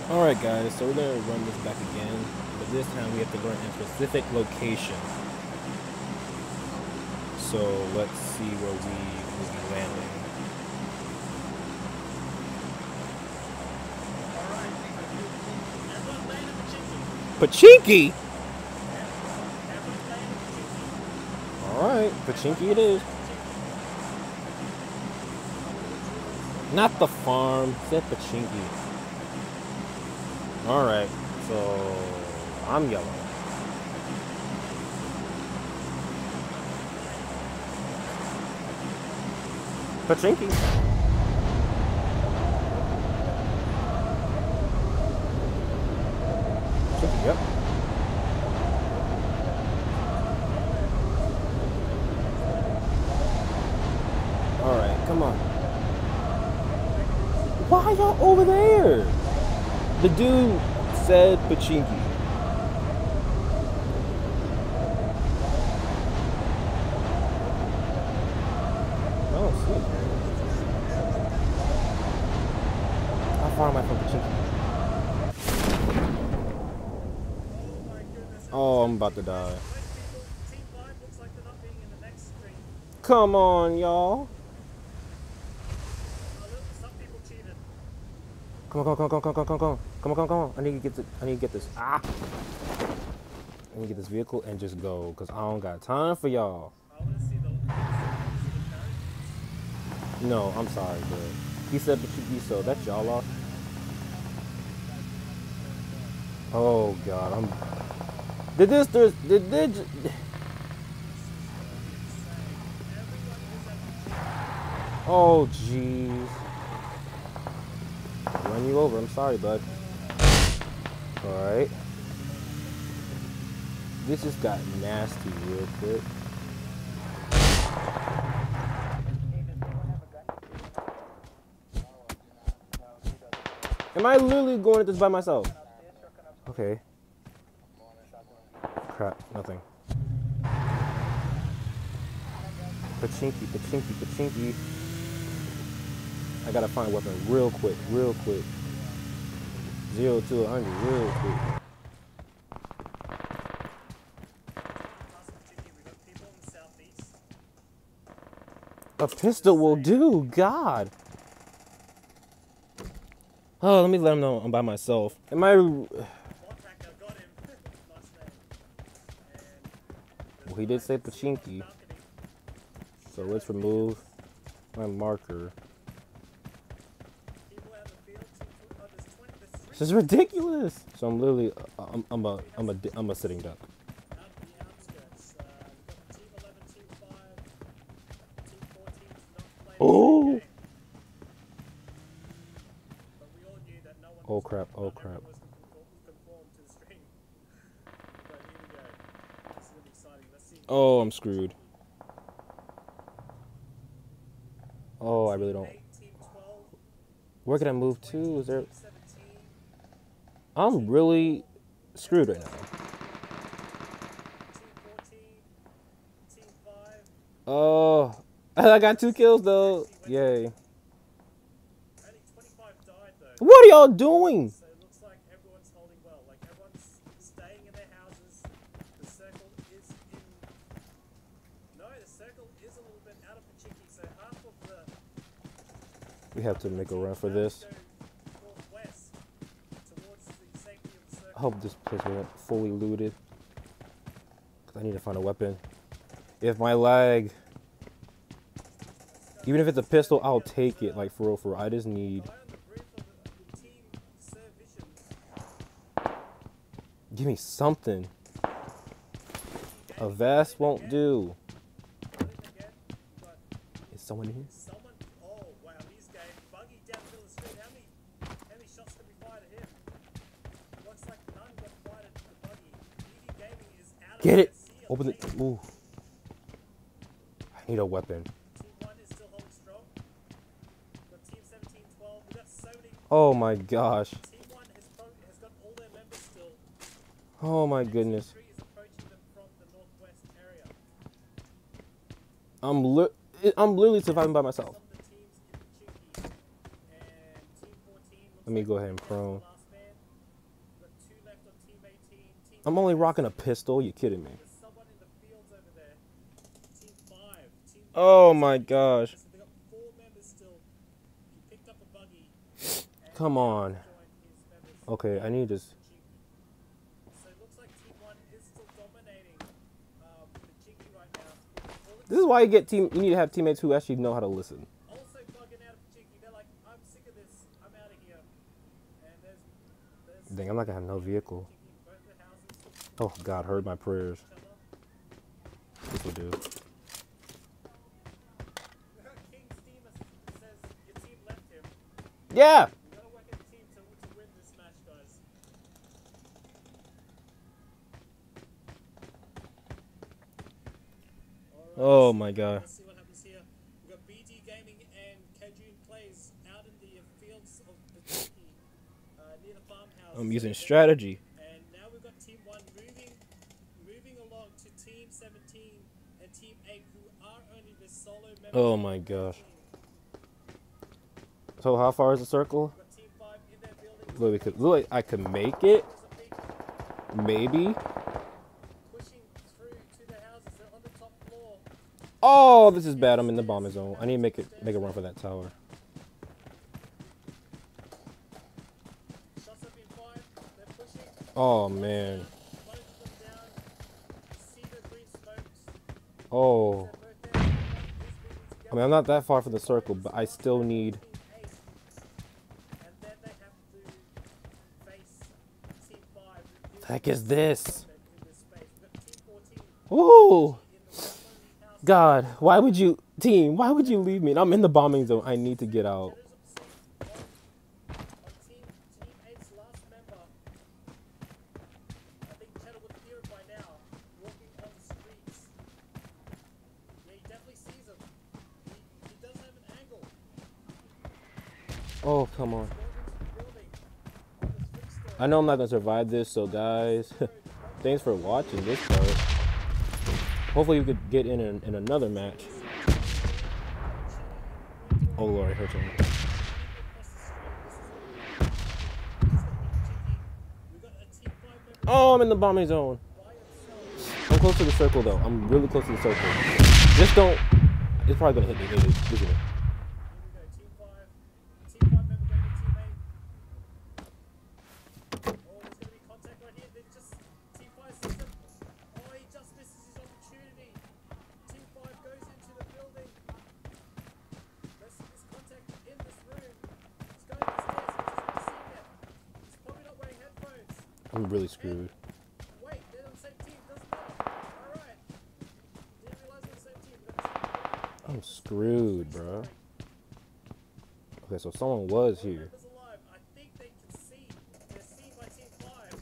Alright guys, so we're going to run this back again, but this time we have to learn a specific location. So let's see where we will be landing. Pachinki! Alright, Pachinki it is. Not the farm, said Pachinki. Alright, so I'm yellow. Pachinki. Pachinki, yep. Alright, come on. Why y'all over there? The dude said Pachinki. I don't see it. How far am I from Pachinki? Oh, I'm about to die. Come on, y'all. Come on, come on, come on, come on, come on, come on, come on, come on, come on. I need to get this. Ah! I need to get this vehicle and just go, because I don't got time for y'all. No, I'm sorry, but he said Pachinki, so that's y'all off. Oh God, oh jeez. Run you over, I'm sorry, bud. Alright. This just got nasty real quick. Am I literally going at this by myself? Okay. Crap, nothing. Pachinki, Pachinki, Pachinki. I gotta find a weapon real quick, real quick. 0 to 100, real quick. A pistol will do, God. Oh, let me let him know I'm by myself. Am I... Well, he did say Pachinki. So let's remove my marker. This is ridiculous. So I'm literally, I'm a sitting duck. Oh! Oh crap, oh crap. Oh, I'm screwed. Oh, I really don't. Where can I move to? Is there... I'm really screwed right now. Oh, I got 2 kills though. Yay. What are y'all doing? We have to make a run for this. I hope this place wasn't fully looted. Cause I need to find a weapon. If my lag, even if it's a pistol, I'll take it. Like for real, I just need. Give me something. A vest won't do. Is someone here? Get it! Open it. Ooh. I need a weapon. Oh my gosh. Oh my goodness. I'm literally surviving by myself. Let me go ahead and prone. I'm only rocking a pistol. You kidding me? There's someone in the fields over there. Team 5. Team 5. Oh my gosh. They got 4 members still. He picked up a buggy. And Come on. joined his members. Okay, I need this. So it looks like Team 1 is still dominating Pachinki right now. This is why you get team. You need to have teammates who actually know how to listen. Also bugging out of Pachinki. They're like, I'm sick of this. I'm out of here. And there's Dang, I'm not gonna have no vehicle. Pachinki in both the houses. Oh God, heard my prayers. Each other. This will do. King Steamer says your team left him. Yeah. You gotta work as a team to win this match, guys. Oh my God. Let's see what happens here. We've got BD Gaming and Kajun Plays out in the fields of Pachinki, near the farmhouse. I'm using strategy. And now we've got Team 1 moving along to Team 17 and Team 8, who are only the solo members. Oh my gosh. So how far is the circle? We've got Team 5 in their building. Look like I could make it. There's a big Maybe. pushing through to the houses. They're on the top floor. Oh, this is bad. I'm in the bombing zone. I need to make a run for that tower. Shots have been fired. They're pushing. Oh man. Both of them down. You see the green smokes. Oh. They're both there. One is moving I mean, I'm not that far from the circle, but I still need. Team 8. And then they have to face Team 5. The heck is this? In this space. We've got Team 14 Ooh. in the one lonely house. God, why would you, team? Why would you leave me? I'm in the bombing zone. I need to get out. Cheddar's upset on Team 8's last member. I think Cheddar would hear it by now. Walking on the streets. Yeah, he definitely sees him. He does have an angle. Oh, come on. Goes into the building on the street store. I know I'm not gonna survive this, so guys, thanks for watching this part. Hopefully we could get in another match. Oh Lord, it hurts me. Oh, I'm in the bombing zone. I'm close to the circle though. I'm really close to the circle. Just don't. It's probably gonna hit me. It is, isn't it? Team 5 member going to Team 8. Oh, there's going to be contact right here. They just Team 5 sees him. Oh, he just misses his opportunity. Team 5 goes into the building. Let's see this contact in this room. He's going upstairs. He's just not seeing it. He's probably not wearing headphones. I'm really screwed. Wait, they're on the same team. Doesn't matter. All right. Didn't realize they're on the same team. We've got Team 5. I'm screwed, bro. Okay, so someone was here. Members alive. I think they can see. They're seen by Team 5.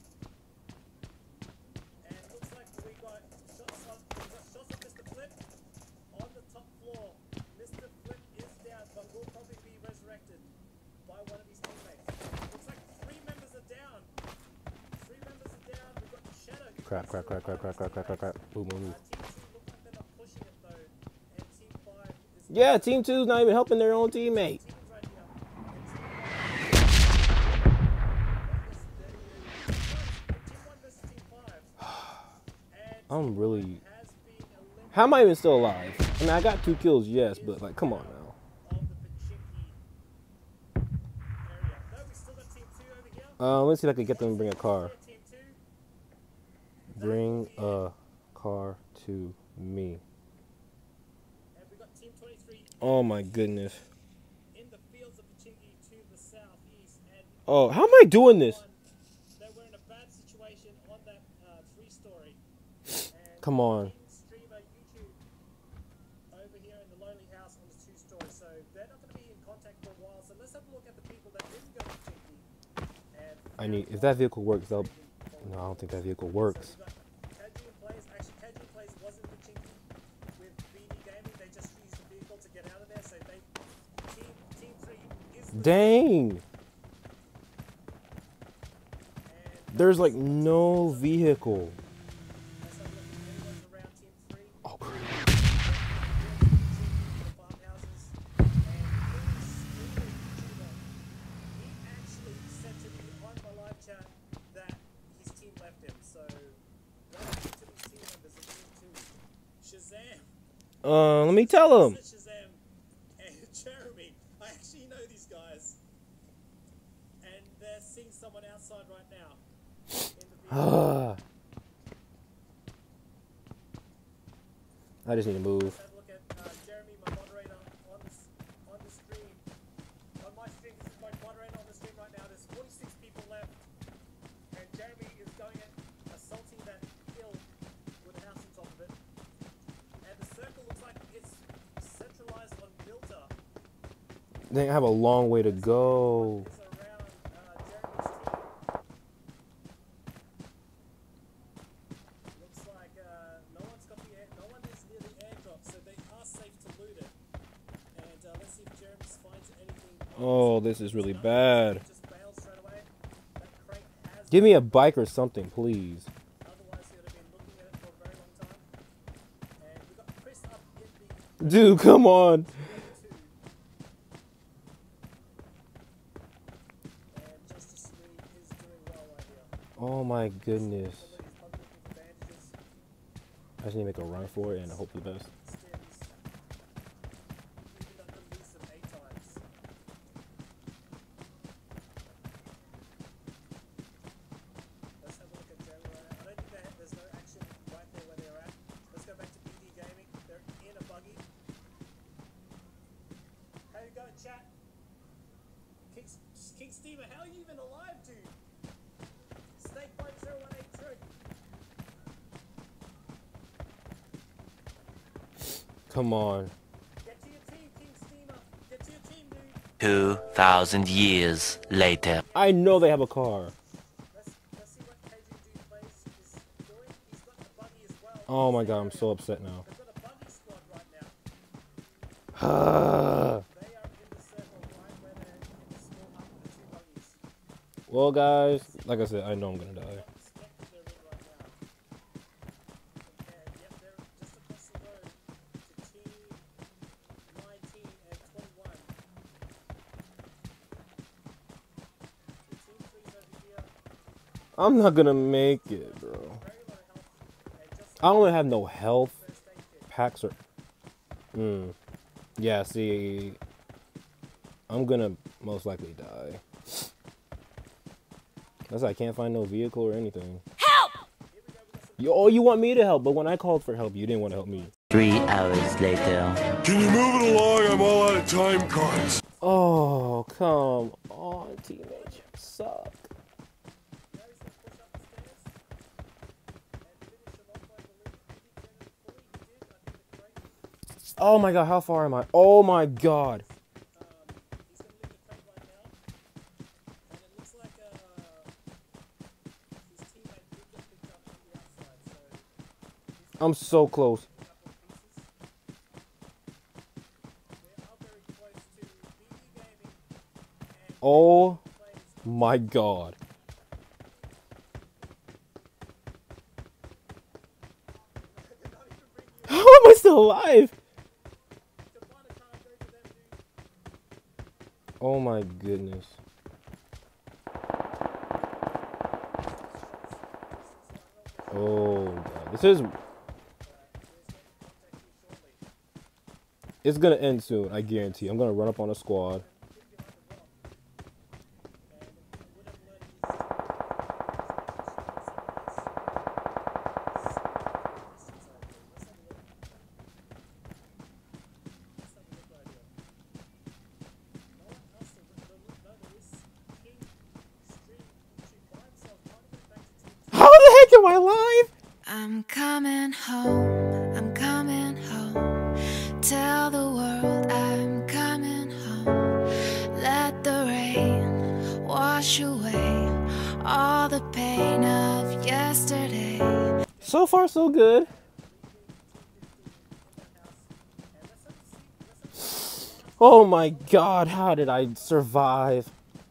And it looks like we got shots of Mr. Flip on the top floor. Mr. Flip is down, but will probably be resurrected by one of his teammates. Looks like 3 members are down. 3 members are down. We've got Shadow. Crap. Boom. Team 2 look like they're not pushing it though. And Team 5 is Yeah, Team 2's not even helping their own teammate. teams right here. Team 1 versus Team 5. And I'm really. has been eliminated How am I even still alive? I mean, I got 2 kills, yes, but like, come on now. of the Pachinki area. No, we still got Team 2 over here. Let's see if I can get them to bring a car. Team 2. Bring a car to me. And we got Team 23 Oh my goodness. in the fields of Pachinki to the southeast. And Oh, how am I doing this? they were in a bad situation on that 3-story. And Come on. streamer YouTube over here in the lonely house on the 2-story, so they're not going to be in contact for a while. So let's have a look at the people that didn't go to Pachinki. And I need, if that vehicle works, no, I don't think that vehicle works. we've got Kajun Plays. Actually, Kajun Plays wasn't Pachinki with BD Gaming. They just used the vehicle to get out of there. So they team 3 is the Dang. and There's like no vehicle. let's have a look at anyone's around Team 3. Oh crap. The farmhouses, and this streamer YouTuber, he actually said to me on my live chat that his team left him. So, welcome to these team members in Team 2. Shazam. Let me tell him. Shazam and Jeremy. I actually know these guys. And they're seeing someone outside right now. In the vehicle. I just need to move. Let's have a look at Jeremy, my moderator, on the stream. On my stream, this is my moderator on the stream right now. There's 46 people left. And Jeremy is going at assaulting that hill with a house on top of it. And the circle looks like it's centralized on Milta. They have a long way to go. It's around Jeremy's team. Looks like no one's got the air, no one is near the airdrop, so they are safe to loot it. And let's see if Jeremy finds anything. Oh, this is really bad. Just bails straight away. That crate has. Give me a bike or something, please. Otherwise, he would have been looking at it for a very long time. And we got Chris up in the Dude, come on. 2. And Justice Lee is doing well right here. Oh my goodness. He's probably looking for bandages. I just need to make a run for it and hope for the best. Stims. Even though they lose them 8 times. Let's have a look at Jeremy right now. I don't think there's no action right there where they're at. Let's go back to BD Gaming. They're in a buggy. How you going, chat? King Steamer, how are you even alive, dude? Snake 5018 Come on. Get to your team, King Steamer. Get to your team, dude. 2,000 years later. I know they have a car. Let's see what KGD Plays is doing. He's got the buggy as well. Oh my god, I'm so upset now. They've got a buggy squad right now. Ah. They are in the circle right where they're in the small up with the 2 buggies. Well, guys, like I said, I know I'm gonna die. What spec that they're in right now. And yep, they're just across the road to team 19 and 21. The team 3's over here. I'm not gonna make it, bro. Very low health. And just I don't have no health first aid kit. packs or. Yeah, see, I'm gonna most likely die. That's why I can't find no vehicle or anything. Help! Oh, you want me to help, but when I called for help, you didn't want to help me. 3 hours later. Can you move it along? I'm all out of time cards. Oh, come on, teammates, you suck. Now he's going to push up the stairs and finish him off, I believe. Did he generally fully? He did. I think the crate. Oh my god, how far am I? Oh my god. He's going to leave the crate right now. And it looks like his teammate did get picked up on the outside. So he's I'm so close. picking up the pieces. We are very close to BD Gaming and Oh Plays. my god. They're not even bringing you. How am I still alive? To find a car, go to them, dude. Oh my goodness. Oh god. This is. It's gonna end soon, I guarantee. I'm gonna run up on a squad. How the heck am I alive? I'm coming home, I'm coming home. Tell the world I'm coming home. Let the rain wash away all the pain of yesterday. So far, so good. Oh my god, how did I survive?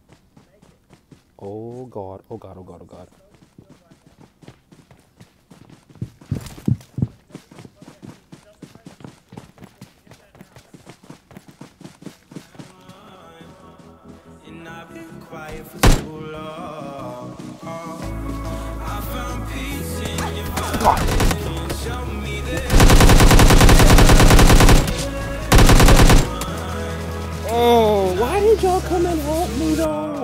Oh god, oh god, oh god, oh god. And I've been quiet for too long. I found peace. Oh, why did y'all come and help me though?